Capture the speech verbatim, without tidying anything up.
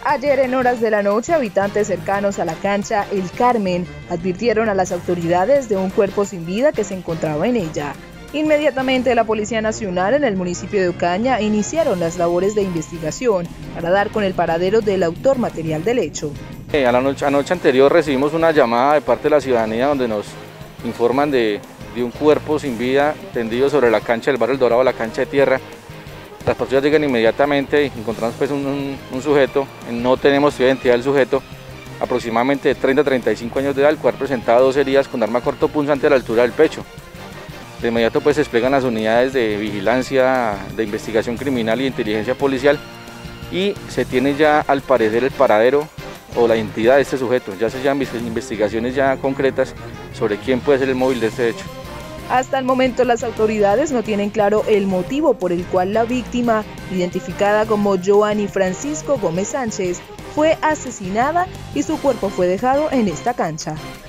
Ayer en horas de la noche, habitantes cercanos a la cancha El Carmen advirtieron a las autoridades de un cuerpo sin vida que se encontraba en ella. Inmediatamente la Policía Nacional en el municipio de Ocaña iniciaron las labores de investigación para dar con el paradero del autor material del hecho. A la noche, anoche anterior recibimos una llamada de parte de la ciudadanía donde nos informan de, de un cuerpo sin vida tendido sobre la cancha del barrio El Dorado, la cancha de tierra. Las patrullas llegan inmediatamente y encontramos pues un, un, un sujeto, no tenemos identidad del sujeto, aproximadamente de treinta a treinta y cinco años de edad, el cual presentaba dos heridas con arma cortopunzante a la altura del pecho. De inmediato pues se desplegan las unidades de vigilancia, de investigación criminal y de inteligencia policial y se tiene ya al parecer el paradero o la identidad de este sujeto. Ya se llevan investigaciones ya concretas sobre quién puede ser el móvil de este hecho. Hasta el momento las autoridades no tienen claro el motivo por el cual la víctima, identificada como Joanny Francisco Gómez Sánchez, fue asesinada y su cuerpo fue dejado en esta cancha.